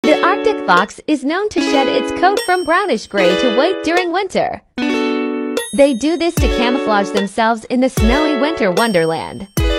The Arctic fox is known to shed its coat from brownish-gray to white during winter. They do this to camouflage themselves in the snowy winter wonderland.